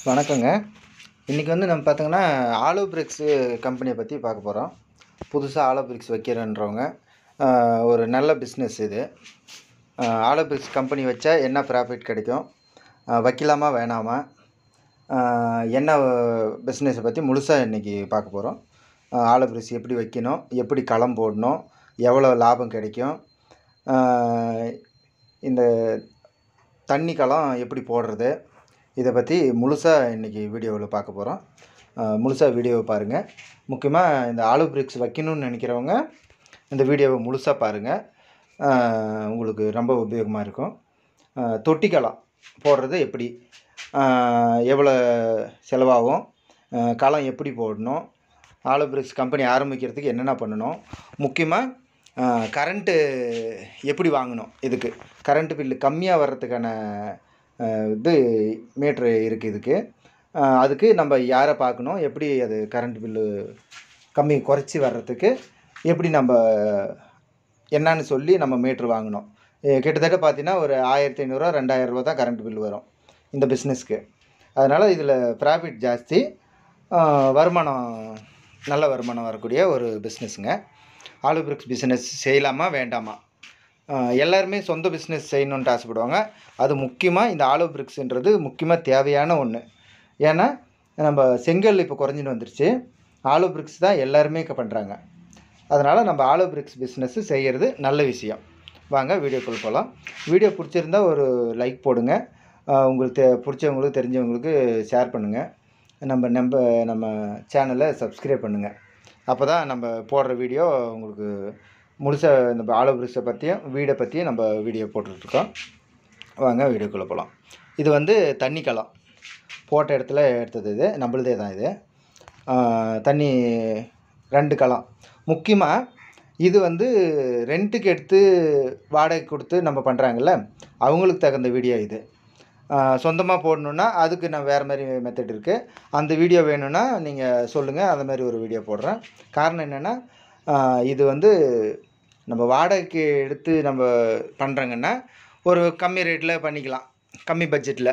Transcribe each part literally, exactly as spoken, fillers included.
வணக்கங்க. இன்றைக்கி வந்து நம்ம பார்த்தோங்கன்னா ஆலோ பிரிக்ஸு கம்பெனியை பற்றி பார்க்க போகிறோம். புதுசாக ஆலோ பிரிக்ஸ் வைக்கிறன்றவங்க ஒரு நல்ல பிஸ்னஸ் இது. ஆலோ பிரிக்ஸ் கம்பெனி வச்சா என்ன ப்ராஃபிட் கிடைக்கும், வைக்கலாமா வேணாமா, என்ன பிஸ்னஸை பற்றி முழுசாக இன்றைக்கி பார்க்க போகிறோம். ஆலோ பிரிக்ஸ் எப்படி வைக்கணும், எப்படி களம் போடணும், எவ்வளோ லாபம் கிடைக்கும், இந்த தண்ணி களம் எப்படி போடுறது, இதை பற்றி முழுசாக இன்றைக்கி வீடியோவில் பார்க்க போகிறோம். முழுசாக வீடியோவை பாருங்கள். முக்கியமாக இந்த ஆலோ பிரிக்ஸ் வைக்கணும்னு நினைக்கிறவங்க இந்த வீடியோவை முழுசாக பாருங்கள், உங்களுக்கு ரொம்ப உபயோகமாக இருக்கும். தொட்டி களம் போடுறது எப்படி, எவ்வளோ செலவாகும், களம் எப்படி போடணும், ஆலோ பிரிக்ஸ் கம்பெனி ஆரம்பிக்கிறதுக்கு என்னென்ன பண்ணணும், முக்கியமாக கரண்ட்டு எப்படி வாங்கணும், இதுக்கு கரண்ட்டு பில்லு கம்மியாக வர்றதுக்கான இது மீட்ரு இருக்குது. இதுக்கு அதுக்கு நம்ம யாரை பார்க்கணும், எப்படி அது கரண்ட் பில்லு கம்மி குறைச்சி வர்றதுக்கு எப்படி நம்ம என்னன்னு சொல்லி நம்ம மீட்ரு வாங்கணும். கிட்டத்தட்ட பார்த்தீங்கன்னா ஒரு ஆயிரத்தி ஐநூறுரூவா ரெண்டாயிரரூவா தான் கரண்ட் பில்லு வரும் இந்த பிஸ்னஸ்க்கு. அதனால் இதில் ப்ராஃபிட் ஜாஸ்தி, வருமானம் நல்ல வருமானம் வரக்கூடிய ஒரு பிஸ்னஸுங்க. ஆலோ பிரிக்ஸ் பிஸ்னஸ் செய்யலாமா வேண்டாமா, எல்லாருமே சொந்த பிஸ்னஸ் செய்யணுன்ட்டு ஆசைப்படுவாங்க. அது முக்கியமாக இந்த ஆலோ பிரிக்ஸுன்றது முக்கியமாக தேவையான ஒன்று. ஏன்னா நம்ம செங்கல் இப்போ குறைஞ்சின்னு வந்துருச்சு, ஆலோ பிரிக்ஸ் தான் எல்லாருமே பண்ணுறாங்க. அதனால் நம்ம ஆலோ பிரிக்ஸ் பிஸ்னஸ்ஸு செய்கிறது நல்ல விஷயம். வாங்க வீடியோக்குள்ளே போகலாம். வீடியோ பிடிச்சிருந்தா ஒரு லைக் போடுங்க, உங்களுக்கு தெ பிடிச்சவங்களுக்கு தெரிஞ்சவங்களுக்கு ஷேர் பண்ணுங்கள், நம்ம நம்ம நம்ம சேனலை சப்ஸ்கிரைப் பண்ணுங்கள். அப்போ தான் நம்ம போடுற வீடியோ உங்களுக்கு முழுசாக நம்ம ஆலோ பிரிக்ஸை பற்றியும் வீடை பற்றியும் நம்ம வீடியோ போட்டுட்ருக்கோம். வாங்க வீடியோக்குள்ளே போகலாம். இது வந்து தண்ணி களம் போட்ட இடத்துல எடுத்தது, இது நம்மளதே தான். இது தண்ணி ரெண்டு களம். முக்கியமாக இது வந்து ரெண்ட்டுக்கு எடுத்து வாடகை கொடுத்து நம்ம பண்ணுறாங்கல்ல, அவங்களுக்கு தகுந்த வீடியோ இது. சொந்தமாக போடணுன்னா அதுக்கு நான் வேறு மாதிரி மெத்தட் இருக்குது. அந்த வீடியோ வேணும்னா நீங்கள் சொல்லுங்கள், அந்த மாதிரி ஒரு வீடியோ போடுறேன். காரணம் என்னென்னா, இது வந்து நம்ம வாடகைக்கு எடுத்து நம்ம பண்ணுறங்கன்னா ஒரு கம்மி ரேட்டில் பண்ணிக்கலாம், கம்மி பட்ஜெட்டில்.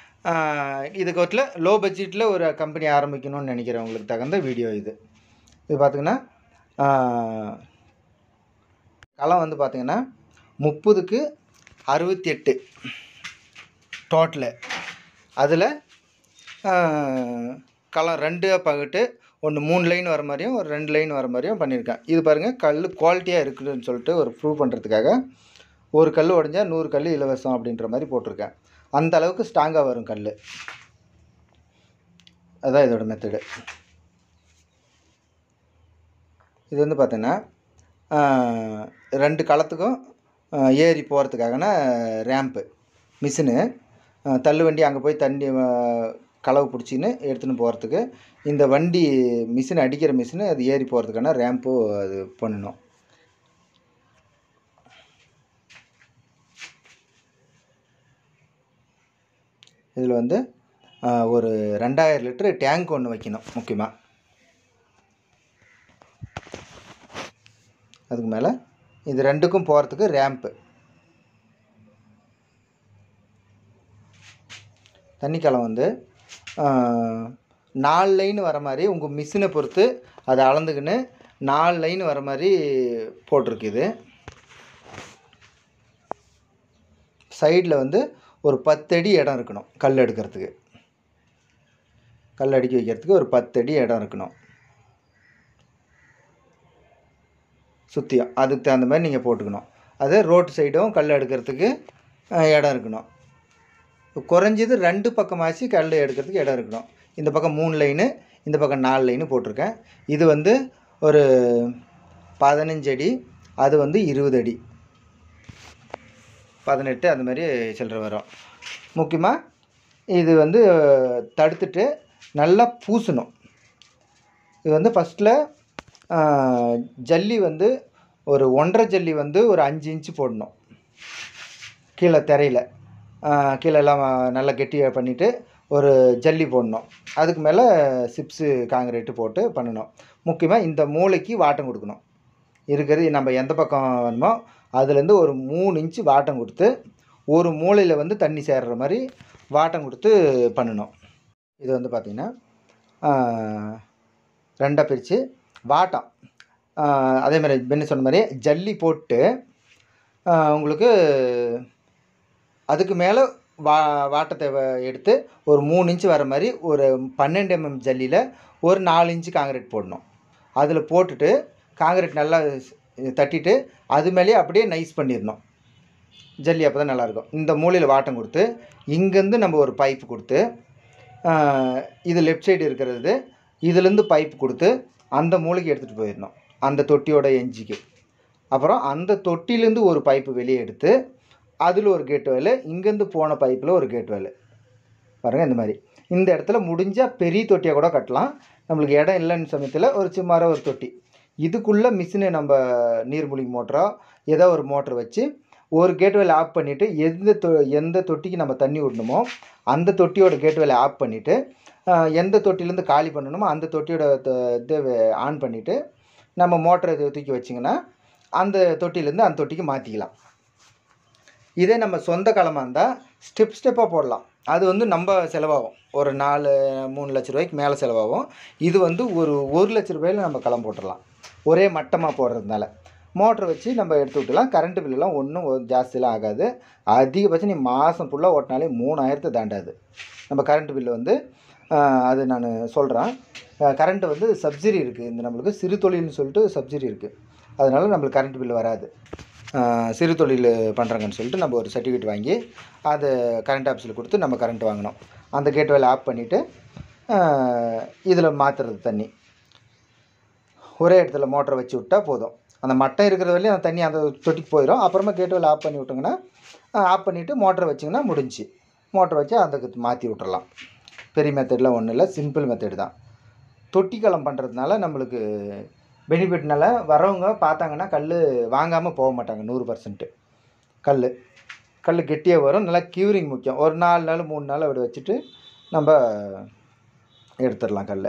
இதுக்கு ஒருத்தில் லோ பட்ஜெட்டில் ஒரு கம்பெனி ஆரம்பிக்கணும்னு நினைக்கிறவங்களுக்கு தகுந்த வீடியோ இது. இது பார்த்திங்கன்னா களம் வந்து பார்த்திங்கன்னா முப்பதுக்கு அறுபத்தி எட்டு டோட்டலு. அதில் களம் ரெண்டு பங்கிட்டு ஒன்று மூணு லைன் வர மாதிரியும் ஒரு ரெண்டு லைன் வர மாதிரியும் பண்ணியிருக்கேன். இது பாருங்கள், கல் குவாலிட்டியாக இருக்குதுன்னு சொல்லிட்டு ஒரு ப்ரூவ் பண்ணுறதுக்காக ஒரு கல் உடஞ்சா நூறு கல் இலவசம் அப்படின்ற மாதிரி போட்டிருக்கேன். அந்த அளவுக்கு ஸ்ட்ராங்காக வரும் கல். அதுதான் இதோட மெத்தடு. இது வந்து பார்த்திங்கன்னா ரெண்டு களத்துக்கும் ஏறி போகிறதுக்காகனா ரேம்ப்பு மிஷினு, தள்ளு வண்டி அங்கே போய் தண்ணி களவு பிடிச்சின்னு எடுத்துன்னு போகிறதுக்கு இந்த வண்டி மிஷின் அடிக்கிற மிஷினு அது ஏறி போகிறதுக்கான ரேம்பு அது பண்ணணும். இதில் வந்து ஒரு ரெண்டாயிரம் லிட்டரு டேங்க் ஒன்று வைக்கணும் முக்கியமாக. அதுக்கு மேலே இது ரெண்டுக்கும் போகிறதுக்கு ரேம்ப்பு. தண்ணி களம் வந்து நாலு லைன் வர மாதிரி உங்கள் மிஷினை பொறுத்து அதை அளந்துக்கின்னு நாலு லைன் வர மாதிரி போட்டிருக்குது. சைடில் வந்து ஒரு பத்தடி இடம் இருக்கணும் கல் எடுக்கிறதுக்கு, கல் அடுக்கி வைக்கிறதுக்கு ஒரு பத்தடி இடம் இருக்கணும் சுற்றியும். அதுக்கு தகுந்த மாதிரி நீங்கள் போட்டுக்கணும். அதே ரோட்டு சைடும் கல் எடுக்கிறதுக்கு இடம் இருக்கணும். குறைஞ்சது ரெண்டு பக்கமாச்சு கல் எடுக்கிறதுக்கு இடம் இருக்கணும். இந்த பக்கம் மூணு லைனு, இந்த பக்கம் நாலு லைனு போட்டிருக்கேன். இது வந்து ஒரு பதினஞ்சு அடி, அது வந்து இருபது அடி, பதினெட்டு அந்த மாதிரி சில்லற வரும். முக்கியமாக இது வந்து தடுத்துட்டு நல்லா பூசணும். இது வந்து ஃபஸ்ட்டில் ஜல்லி வந்து ஒரு ஒன்றரை ஜல்லி வந்து ஒரு அஞ்சு இன்ச்சு போடணும் கீழே தரையில். கீழே எல்லாம் நல்லா கெட்டியாக பண்ணிவிட்டு ஒரு ஜல்லி போடணும். அதுக்கு மேலே சிப்ஸு காங்கிரீட்டு போட்டு பண்ணணும். முக்கியமாக இந்த மூளைக்கு வாட்டம் கொடுக்கணும். இருக்கிறது நம்ம எந்த பக்கம் வேணுமோ அதுலேருந்து ஒரு மூணு இன்ச்சு வாட்டம் கொடுத்து ஒரு மூலையில் வந்து தண்ணி சேர்கிற மாதிரி வாட்டம் கொடுத்து பண்ணணும். இது வந்து பார்த்திங்கன்னா ரெண்டாக பிரித்து வாட்டம் அதே மாதிரி பெண்ணு சொன்ன மாதிரி ஜல்லி போட்டு உங்களுக்கு அதுக்கு மேலே வா வாட்டத்தை எடுத்து ஒரு மூணு இன்ச்சு வர மாதிரி ஒரு பன்னெண்டு எம்எம் ஜல்லியில் ஒரு நாலு இன்ச்சு காங்கிரீட் போடணும். அதில் போட்டுட்டு காங்கிரீட் நல்லா தட்டிட்டு அது மேலேயே அப்படியே நைஸ் பண்ணிடணும் ஜல்லி. அப்போ தான் நல்லாயிருக்கும். இந்த மூலையில் வாட்டம் கொடுத்து இங்கேருந்து நம்ம ஒரு பைப்பு கொடுத்து இது லெஃப்ட் சைடு இருக்கிறது இதுலேருந்து பைப்பு கொடுத்து அந்த மூலைக்கு எடுத்துகிட்டு போயிடணும் அந்த தொட்டியோட எஞ்சிக்கு. அப்புறம் அந்த தொட்டிலேருந்து ஒரு பைப்பு வெளியே எடுத்து அதில் ஒரு கேட் வேலை, இங்கேருந்து போன பைப்பில் ஒரு கேட் வேலை பாருங்கள். இந்த மாதிரி இந்த இடத்துல முடிஞ்சால் பெரிய தொட்டியாக கூட கட்டலாம். நம்மளுக்கு இடம் இல்லைன்னு சமயத்தில் ஒரு சும்மார ஒரு தொட்டி இதுக்குள்ளே மிஷினை நம்ம நீர்மூழ்கி மோட்டரோ ஏதோ ஒரு மோட்டர் வச்சு ஒரு கேட் வேலை ஆஃப் பண்ணிவிட்டு எந்த தொ எந்த தொட்டிக்கு நம்ம தண்ணி விடணுமோ அந்த தொட்டியோட கேட் வேலை ஆஃப் பண்ணிவிட்டு எந்த தொட்டிலேருந்து காலி பண்ணணுமோ அந்த தொட்டியோட இது ஆன் பண்ணிவிட்டு நம்ம மோட்டரை தூக்கி வச்சிங்கன்னா அந்த தொட்டிலேருந்து அந்த தொட்டிக்கு மாற்றிக்கலாம். இதே நம்ம சொந்த களமாக இருந்தால் ஸ்டெப் ஸ்டெப்பாக போடலாம். அது வந்து நம்ம செலவாகும் ஒரு நாலு மூணு லட்ச ரூபாய்க்கு மேலே செலவாகும். இது வந்து ஒரு ஒரு லட்ச ரூபாயில் நம்ம களம் போட்டுடலாம் ஒரே மட்டமாக போடுறதுனால. மோட்டரை வச்சு நம்ம எடுத்து விட்டுலாம். கரண்ட்டு பில்லுலாம் ஒன்றும் ஜாஸ்தியெலாம் ஆகாது. அதிகபட்சம் நீ மாதம் ஃபுல்லாக ஓட்டினாலே மூணாயிரத்தை தாண்டாது நம்ம கரண்ட்டு பில்லு வந்து. அது நான் சொல்கிறேன். கரண்ட்டு வந்து சப்சிடி இருக்குது. இந்த நம்மளுக்கு சிறு தொழில்னு சொல்லிட்டு சப்சிடி இருக்குது. அதனால் நம்மளுக்கு கரண்ட் பில்லு வராது. சிறு தொழில் பண்ணுறாங்கன்னு சொல்லிட்டு நம்ம ஒரு சர்டிஃபிகேட் வாங்கி அதை கரண்ட் ஆஃபீஸில் கொடுத்து நம்ம கரண்ட் வாங்கினோம். அந்த கேட் வேலை ஆஃப் பண்ணிவிட்டு இதில் மாற்றுறது தண்ணி ஒரே இடத்துல மோட்டரை வச்சு விட்டால் போதும். அந்த மட்டம் இருக்கிற வரையும் அந்த தண்ணி அந்த தொட்டிக்கு போயிடும். அப்புறமா கேட் வேலை ஆஃப் பண்ணி விட்டோங்கன்னா ஆஃப் பண்ணிவிட்டு மோட்டரை வச்சிங்கன்னா முடிஞ்சு. மோட்டரை வச்சு அந்த மாற்றி விட்டுறலாம். பெரிய மெத்தட்லாம் ஒன்றும் இல்லை, சிம்பிள் மெத்தட் தான். தொட்டி களம் பண்ணுறதுனால நம்மளுக்கு பெனிஃபிட்னால வரவங்க பார்த்தாங்கன்னா கல் வாங்காமல் போக மாட்டாங்க. நூறு பர்சன்ட்டு கல் கல் கெட்டியாக வரும். நல்லா க்யூரிங் முக்கியம். ஒரு நாலு நாள் மூணு நாள் அப்படி வச்சுட்டு நம்ம எடுத்துடலாம் கல்.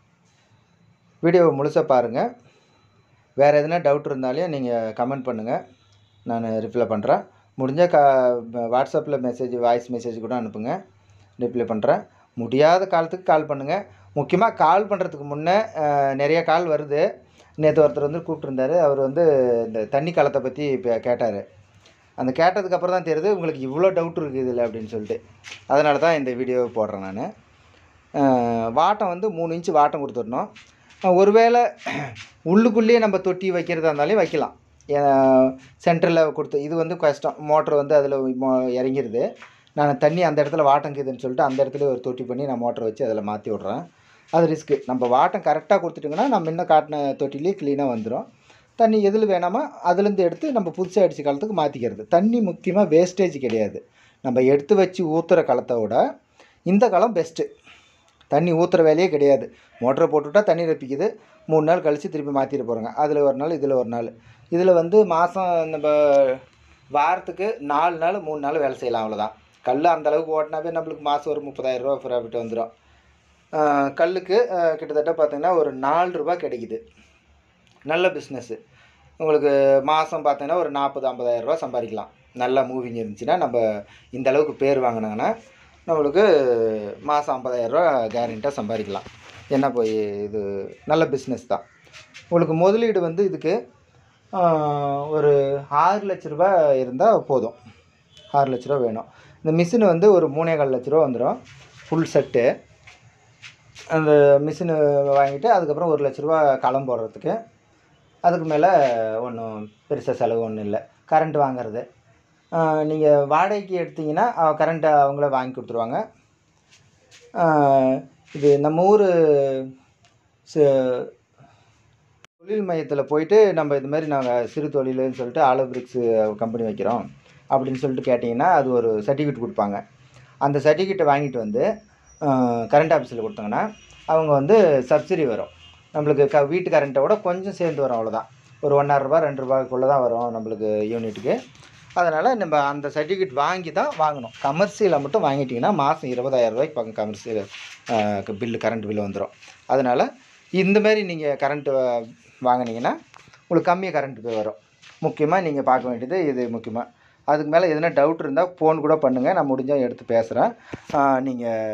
வீடியோவை முழுசாக பாருங்கள். வேறு எதுனா டவுட் இருந்தாலும் நீங்கள் கமெண்ட் பண்ணுங்கள், நான் ரிப்ளை பண்ணுறேன். முடிஞ்சால் கா வாட்ஸ்அப்பில் மெசேஜ் வாய்ஸ் மெசேஜ் கூட அனுப்புங்க, ரிப்ளை பண்ணுறேன். முடியாத காலத்துக்கு கால் பண்ணுங்கள். முக்கியமாக கால் பண்ணுறதுக்கு முன்னே நிறைய கால் வருது. நேற்று ஒருத்தர் வந்து கூப்பிட்ருந்தார். அவர் வந்து இந்த தண்ணி காலத்தை பற்றி இப்போ கேட்டார். அந்த கேட்டதுக்கப்புறம் தான் தெரியுது உங்களுக்கு இவ்வளோ டவுட் இருக்குது இதில் அப்படின்னு சொல்லிட்டு. அதனால தான் இந்த வீடியோவை போடுறேன் நான். வாட்டம் வந்து மூணு இன்ச்சு வாட்டம் கொடுத்துடணும். ஒருவேளை உள்ளுக்குள்ளேயே நம்ம தொட்டி வைக்கிறதா இருந்தாலும் வைக்கலாம். சென்டரில் கொடுத்து இது வந்து கஷ்டம். மோட்ரு வந்து அதில் மோ இறங்கிடுது. நான் தண்ணி அந்த இடத்துல வாட்டம் இருக்குதுன்னு சொல்லிட்டு அந்த இடத்துல ஒரு தொட்டி பண்ணி நான் மோட்டரை வச்சு அதில் மாற்றி விட்றேன். அது ரிஸ்க்கு. நம்ம வாட்டம் கரெக்டாக கொடுத்துட்டிங்கன்னா நம்ம இன்னும் காட்டின தொட்டிலே க்ளீனாக வந்துடும். தண்ணி எதில் வேணாமா அதுலேருந்து எடுத்து நம்ம புதுசாக அடித்த காலத்துக்கு மாற்றிக்கிறது. தண்ணி முக்கியமாக வேஸ்டேஜ் கிடையாது. நம்ம எடுத்து வச்சு ஊற்றுற களத்தை விட இந்த களம் பெஸ்ட்டு. தண்ணி ஊற்றுற வேலையே கிடையாது. மோட்டரை போட்டுவிட்டா தண்ணி ரப்பிக்குது. மூணு நாள் கழித்து திருப்பி மாற்றிட்டு போகிறாங்க. அதில் ஒரு நாள் இதில் ஒரு நாள். இதில் வந்து மாதம் நம்ம வாரத்துக்கு நாலு நாள் மூணு நாள் வேலை செய்யலாம். அவ்வளோதான். கல் அந்தளவுக்கு ஓட்டினாவே நம்மளுக்கு மாதம் ஒரு முப்பதாயிரரூவா ப்ராஃபிட் வந்துடும். கல்லுக்கு கிட்டத்தட்ட பார்த்திங்கன்னா ஒரு நாலு ரூபா கிடைக்குது. நல்ல பிஸ்னஸ்ஸு. உங்களுக்கு மாதம் பார்த்தீங்கன்னா ஒரு நாற்பது ஐம்பதாயிரரூவா சம்பாதிக்கலாம். நல்லா மூவிங் இருந்துச்சுன்னா நம்ம இந்த அளவுக்கு பேர் வாங்கினாங்கன்னா நம்மளுக்கு மாதம் ஐம்பதாயிரரூவா கேரண்டியாக சம்பாதிக்கலாம். என்ன போய் இது நல்ல பிஸ்னஸ் தான். உங்களுக்கு முதலீடு வந்து இதுக்கு ஒரு ஆறு லட்ச ரூபா இருந்தால் போதும். ஆறு லட்ச ரூபா வேணும். இந்த மிஷின் வந்து ஒரு மூணே கால் லட்ச ரூபா வந்துடும் ஃபுல் செட்டு. அந்த மிஷினு வாங்கிட்டு அதுக்கப்புறம் ஒரு லட்ச ரூபா களம் போடுறதுக்கு. அதுக்கு மேலே ஒன்றும் பெருசாக செலவு ஒன்றும் இல்லை. கரண்ட் வாங்கிறது நீங்கள் வாடகைக்கு எடுத்திங்கன்னா கரண்ட்டை அவங்களே வாங்கி கொடுத்துருவாங்க. இது நம்ம ஊர் தொழில் மையத்தில் போயிட்டு நம்ம இது மாதிரி நாங்கள் சிறு தொழில்னு சொல்லிட்டு ஆலோ பிரிக்ஸு கம்பெனி வைக்கிறோம் அப்படின்னு சொல்லிட்டு கேட்டிங்கன்னா அது ஒரு சர்டிஃபிகேட் கொடுப்பாங்க. அந்த சர்டிஃபிகேட்டை வாங்கிட்டு வந்து கரண்ட் ஆஃபீஸில் கொடுத்தாங்கன்னா அவங்க வந்து சப்சிடி வரும். நம்மளுக்கு க வீட்டு கரண்ட்டை விட கொஞ்சம் சேர்ந்து வரும். அவ்வளோதான். ஒரு ஒன்றரை ரூபா ரெண்டு ரூபாய்க்குள்ளே தான் வரும் நம்மளுக்கு யூனிட்டுக்கு. அதனால் நம்ம அந்த சர்டிஃபிகேட் வாங்கி தான் வாங்கணும். கமர்ஷியலை மட்டும் வாங்கிட்டிங்கன்னா மாதம் இருபதாயிரம் ரூபாய்க்கு பக்கம் கமர்ஷியல் பில்லு கரண்ட் பில்லு வந்துடும். அதனால் இந்தமாரி நீங்கள் கரண்ட்டு வாங்கினீங்கன்னா உங்களுக்கு கம்மியாக கரண்ட் பில் வரும். முக்கியமாக நீங்கள் பார்க்க வேண்டியது இது முக்கியமாக. அதுக்கு மேலே எதுனா டவுட் இருந்தால் ஃபோன் கூட பண்ணுங்கள். நான் முடிஞ்சால் எடுத்து பேசுகிறேன். நீங்கள்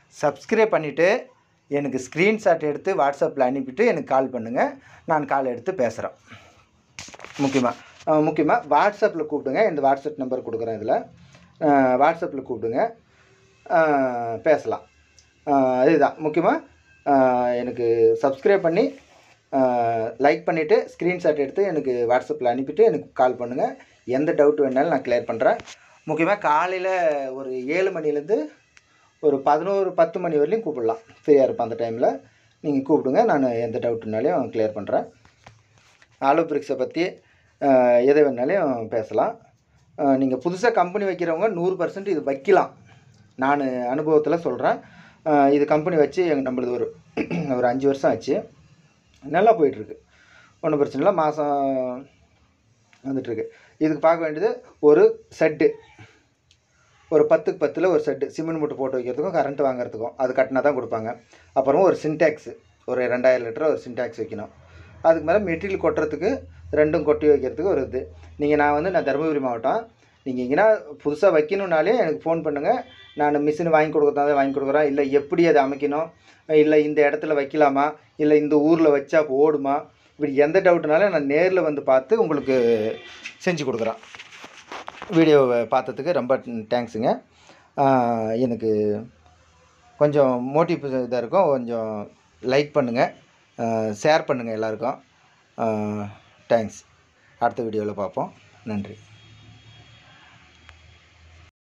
சப்ஸ்கிரைப் பண்ணிவிட்டு எனக்கு ஸ்க்ரீன்ஷாட் எடுத்து வாட்ஸ்அப்பில் அனுப்பிட்டு எனக்கு கால் பண்ணுங்கள். நான் கால் எடுத்து பேசுகிறேன். முக்கியமாக முக்கியமாக வாட்ஸ்அப்பில் கூப்பிடுங்க. இந்த வாட்ஸ்அப் நம்பர் கொடுக்குறேன். இதில் வாட்ஸ்அப்பில் கூப்பிடுங்க, பேசலாம். இதுதான் முக்கியமாக எனக்கு சப்ஸ்கிரைப் பண்ணி லைக் பண்ணிவிட்டு ஸ்க்ரீன்ஷாட் எடுத்து எனக்கு வாட்ஸ்அப்பில் அனுப்பிட்டு எனக்கு கால் பண்ணுங்கள். எந்த டவுட் வேணாலும் நான் கிளியர் பண்ணுறேன். முக்கியமாக காலையில் ஒரு ஏழு மணிலேருந்து ஒரு பதினோரு பத்து மணி வரலையும் கூப்பிடலாம். ஃப்ரீயாக இருப்பேன் அந்த டைமில். நீங்கள் கூப்பிடுங்க, நான் எந்த டவுட்டுனாலையும் கிளியர் பண்ணுறேன். ஆலோ பிரிக்ஸை பற்றி எதை வேணாலையும் பேசலாம். நீங்கள் புதுசாக கம்பெனி வைக்கிறவங்க நூறு பர்சன்ட் இது வைக்கலாம். நான் அனுபவத்தில் சொல்கிறேன். இது கம்பெனி வச்சு எங்கள் நம்மளது ஒரு ஒரு அஞ்சு வருஷம் ஆச்சு. நல்லா போயிட்டுருக்கு, ஒன்றும் பிரச்சனை இல்லை. மாதம் வந்துட்டுருக்கு. இதுக்கு பார்க்க வேண்டியது ஒரு செட்டு, ஒரு பத்துக்கு பத்தில் ஒரு செட்டு சிமெண்ட் மூட்டை போட்டு வைக்கிறதுக்கும் கரண்ட் வாங்குறதுக்கும் அது கட்டினா தான் கொடுப்பாங்க. அப்புறம் ஒரு சின்டாக்ஸு, ஒரு ரெண்டாயிரம் லிட்டர் ஒரு சின்டாக்ஸ் வைக்கணும். அதுக்கு மேலே மெட்டீரியல் கொட்டுறதுக்கு ரெண்டும் கொட்டி வைக்கிறதுக்கு ஒரு இது. நீங்கள் நான் வந்து நான் தருமபுரி மாவட்டம். நீங்கள் எங்கன்னா புதுசாக வைக்கணுன்னாலே எனக்கு ஃபோன் பண்ணுங்கள். நான் மிஷின் வாங்கி கொடுக்குறதா வாங்கி கொடுக்குறேன். இல்லை எப்படி அதை அமைக்கணும், இல்லை இந்த இடத்துல வைக்கலாமா, இல்லை இந்த ஊரில் வச்சா ஓடுமா, இப்படி எந்த டவுட்டுனாலும் நான் நேரில் வந்து பார்த்து உங்களுக்கு செஞ்சு கொடுக்குறேன். வீடியோவை பார்த்ததுக்கு ரொம்ப தேங்க்ஸுங்க. எனக்கு கொஞ்சம் மோட்டிவ் இதாக இருக்கும். கொஞ்சம் லைக் பண்ணுங்கள், ஷேர் பண்ணுங்கள் எல்லாருக்கும். தேங்க்ஸ். அடுத்த வீடியோவில் பார்ப்போம். நன்றி.